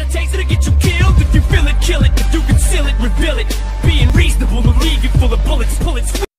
it takes to get you killed. If you feel it, kill it. If you conceal it, reveal it. Being reasonable will leave you full of bullets.